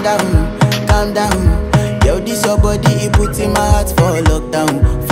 down, calm down. Yo, this your body, it puts in my heart for lockdown,